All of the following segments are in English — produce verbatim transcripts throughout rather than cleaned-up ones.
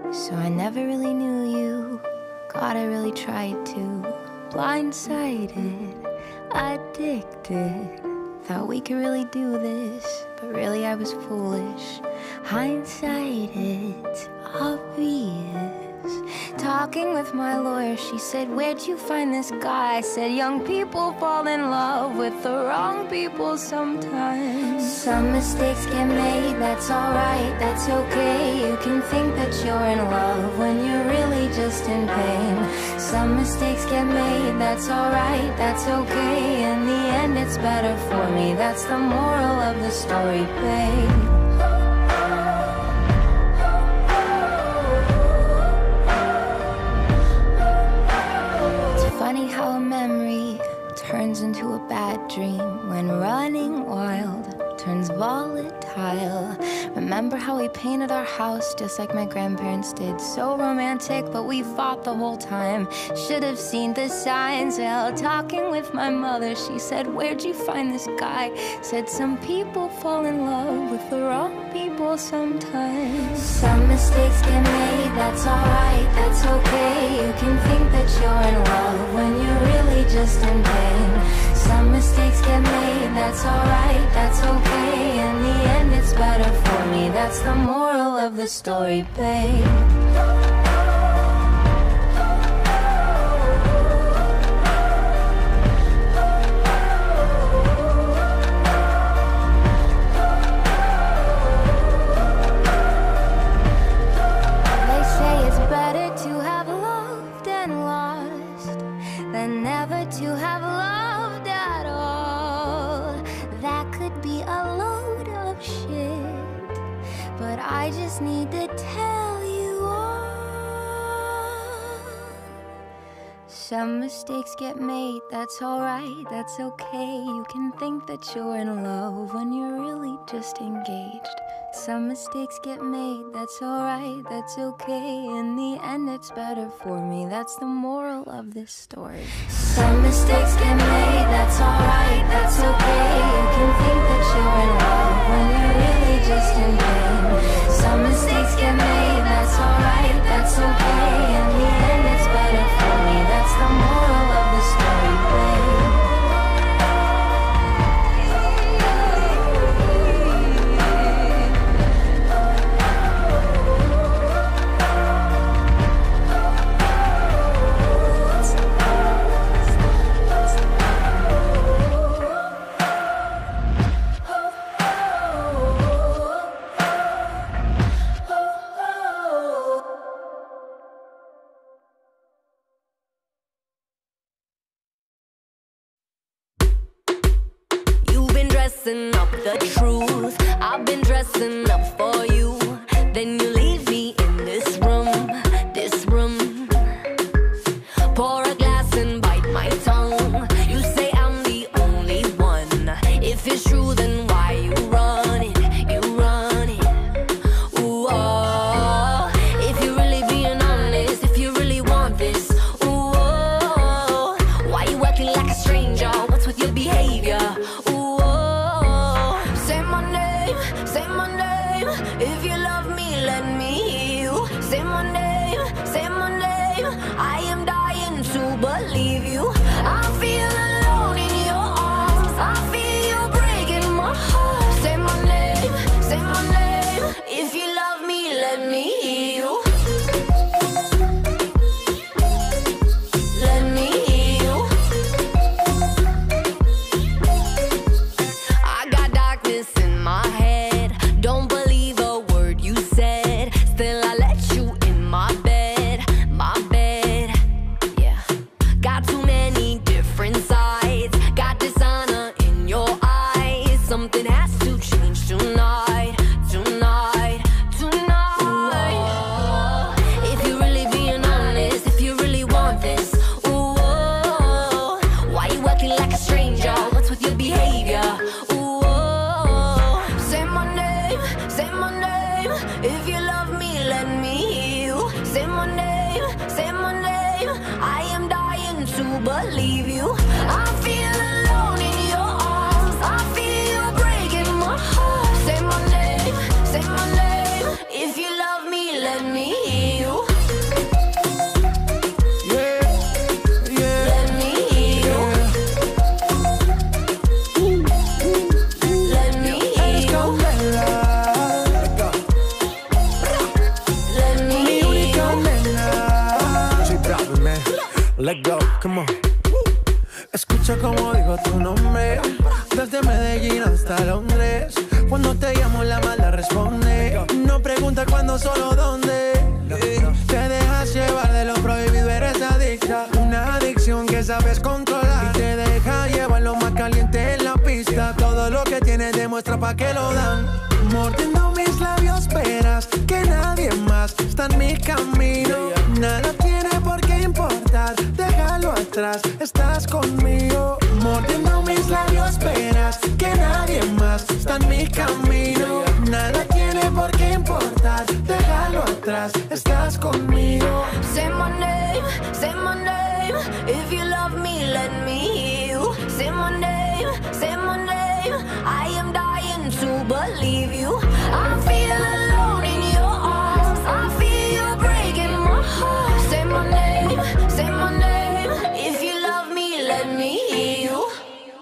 So I never really knew you. God, I really tried to. Blindsided, addicted. Thought we could really do this, but really I was foolish. Hindsight, it's obvious. Talking with my lawyer, she said, where'd you find this guy? I said, young people fall in love with the wrong people sometimes. Some mistakes get made, that's alright, that's okay. You can think that you're in love when you're really just in pain. Some mistakes get made, that's alright, that's okay. In the end it's better for me, that's the moral of the story, babe. Funny how a memory turns into a bad dream when running wild turns volatile. Remember how we painted our house just like my grandparents did? So romantic, but we fought the whole time. Should have seen the signs. Well, talking with my mother, she said, where'd you find this guy? Said some people fall in love with the wrong people sometimes. Some mistakes get made, that's alright, that's okay. You can think that you're in love when you're really just in pain. Some mistakes get made, that's alright, that's okay. In the end it's better for me, that's the moral of the story, babe. To have loved at all, that could be a load of shit, but I just need to tell you all. Some mistakes get made, that's alright, that's okay. You can think that you're in love when you're really just engaged. Some mistakes get made, that's alright, that's okay. In the end it's better for me, that's the moral of this story. Some mistakes get made, that's alright, that's okay. You can think that you're in love when you're really just in pain. Some mistakes get made, that's alright, that's okay. In the end it's better for me, that's the moral of the story, babe. Dressing up the truth, I've been dressing up for you. Then you leave me in this room, this room. Pour a glass and bite my tongue. You say I'm the only one. If it's true, then why you run it, you run it. Ooh, oh. If you're really being honest, if you really want this, ooh, oh. Why you acting like a stranger? What's with your behavior? Ooh, say my name, if you love me, let me hear you. Say my name, say my name, I am dying to believe you. I feel alone in your arms, I feel you breaking my heart. Say my name, say my name, if you love me, let me hear you. Let me hear you. I got darkness in my head, don't believe a word you said. Still I let you in my bed, my bed. Yeah, got too many different sides, got dishonor in your eyes. Something has to change tonight, tonight, tonight. Ooh, if you're really being honest, if you really want this, ooh, why you acting like a stranger? What's with your behavior? Ooh, say my name, say my name, if you love me, let me hear you. Say my name, say my name, I am dying to believe you. I feel alone in your arms, I feel you breaking my heart. Say my name, say my name, if you love me, let me hear you. Let's go, come on. Escucha como digo tu nombre, desde Medellín hasta Londres. Cuando te llamo la mala responde. No pregunta cuándo, solo dónde. Te dejas llevar de lo prohibido, eres adicta. Una adicción que sabes controlar y te deja llevar lo más caliente en la pista. Todo lo que tienes demuestra pa' que lo dan. Mordiendo mis labios verás que nadie más está en mi camino. Nada tiene por qué importar, déjalo atrás, estás conmigo. Mordiendo mis labios verás que nadie más está en mi camino. Nada tiene por qué importar, déjalo atrás, estás conmigo. Say my name, say my name. If you love me, let me hear you. Say my name, say my name. I am dying to believe you. I feel alone in your arms. I feel you breaking my heart. Say my name, say my name. If you love me, let me hear you.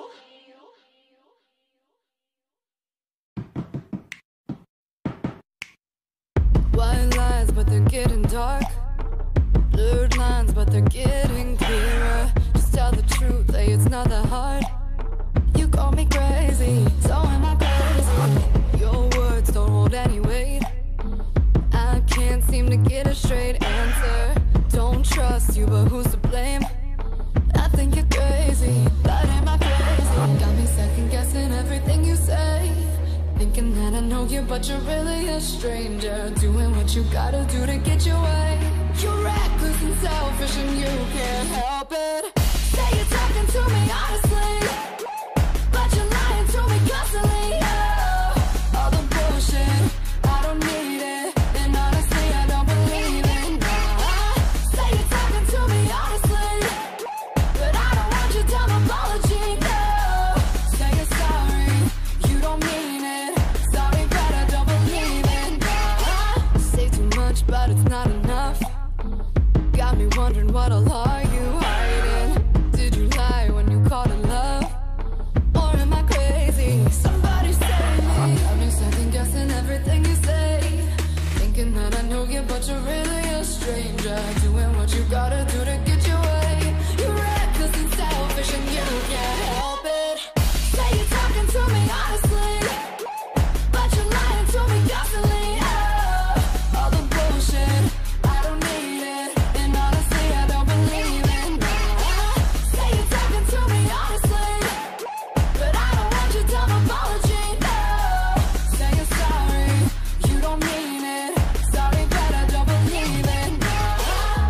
White lies, but they're getting dark. Blurred lines, but they're getting clearer. Just tell the truth, hey, it's not that hard. You call me crazy, so am I crazy. Your words don't hold any weight. I can't seem to get a straight answer. Don't trust you, but who's to blame? I think you're crazy, but am I crazy? Got me second guessing everything you say. Thinking that I know you, but you're really a stranger. Doing what you gotta do to get your way. You're reckless and selfish and you can't help it. Say you're talking to me honestly, but you're lying to me constantly. Oh, all the bullshit, I don't need it. And honestly, I don't believe it. Nah. Say you're talking to me honestly, but I don't want your dumb apology. No. Say you're sorry, you don't mean it. Sorry, but I don't believe it. Nah. Say too much, but it's not enough. Got me wondering what all are you hiding? Did you lie when you called it love? Or am I crazy? Somebody save me. Got me second guessing everything you say. Thinking that I know you, but you're really a stranger. Doing what you gotta do to get your way. You're reckless and selfish and you can't help it. Say you're talking to me honestly, but you're lying to me constantly. Oh, all the bullshit, I don't need it. And honestly, I don't believe it. Nah. Say you're talking to me honestly, but I don't want your dumb apology. No. Say you're sorry, you don't mean it. Sorry, but I don't believe it. Nah.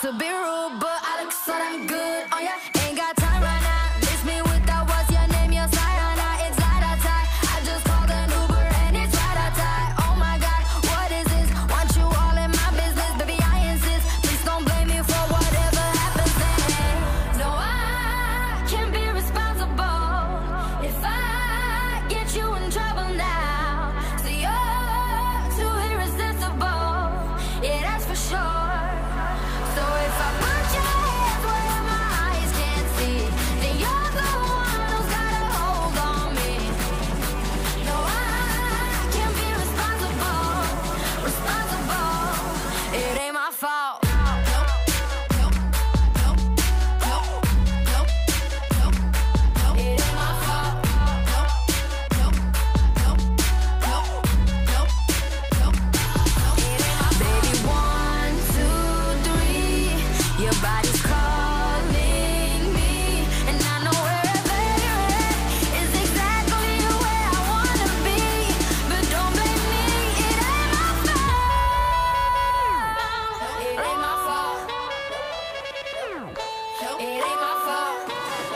to be rude, but I look so damn good on ya. Ain't got time right now. Miss me with that, what's your name? Your cyanide. It's light outside. I just called an Uber and it's right outside. Oh my God, what is this? Want you all in my business, baby, I insist. Please don't blame me for whatever happens then. No, I can't be responsible if I get you in trouble now. So you're too irresistible, yeah, that's for sure. So if I put your hands where my eyes can't see, then you're the one who's got a hold on me. No, I can't be responsible, responsible. It ain't my fault. It ain't my fault. Baby, one, two, three, your body's calling me, and I know wherever you're at is exactly where I wanna be. But don't blame me, it ain't my fault. It ain't my fault. It ain't my fault.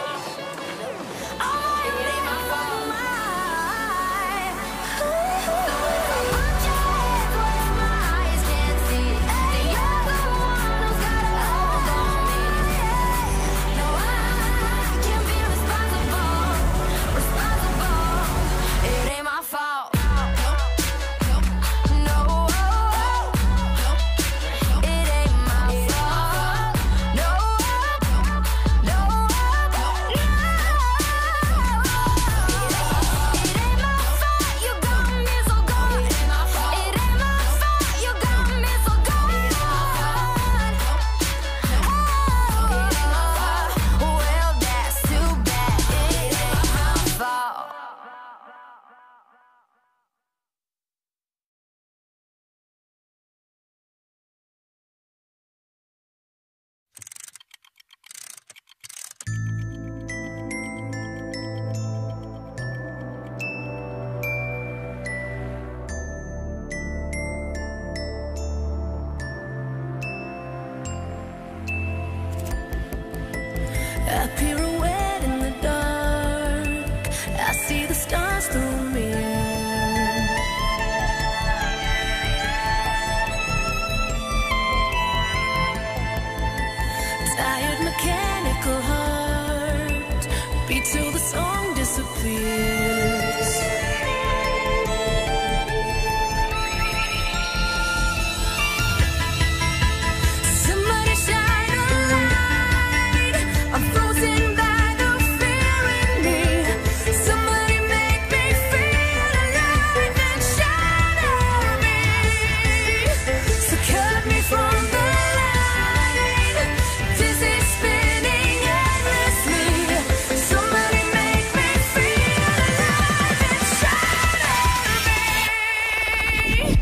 Oh, it ain't my fault. So if I put your hands where my eyes can't see, then you're the one who's got a hold on me. No, I can't be responsible, responsible. It ain't my fault. No, it ain't my fault. No, no, no. It ain't my fault you got me so gone. It ain't my fault you got me so gone. Oh, well, that's too bad. It ain't my fault. A pirouette in the dark, I see the stars through me. Tired mechanical heart, beat till the song disappears. Somebody shine a light, I'm frozen by the fear in me. Somebody make me feel alive and shatter me. So cut me from the line, dizzy spinning endlessly. Somebody make me feel alive and shatter me.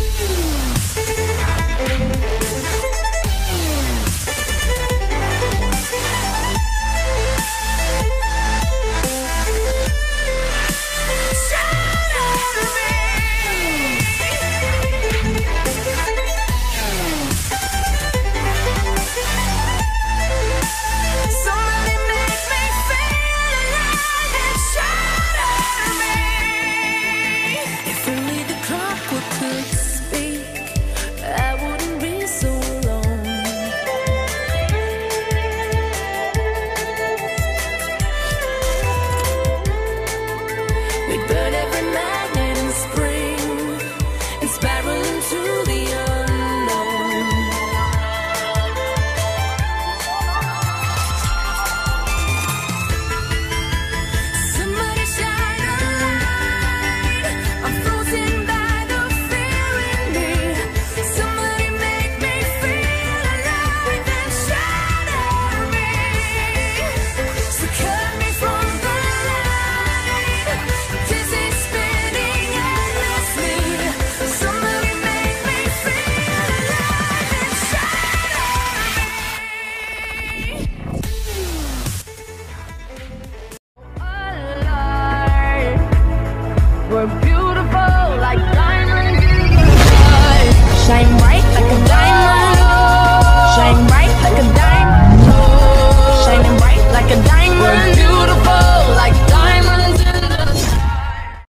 Somebody make me feel alive and shatter me. If only the clockwork could speak, I wouldn't be so alone. We'd burn every magnet in spring and spiral into the unknown. Somebody shine a light, I'm frozen by the fear in me. Somebody make me feel alive and shatter me. So cut me from the line, dizzy spinning endlessly. Somebody make me feel alive and shatter me. We're beautiful like diamonds in the sky. Shine bright.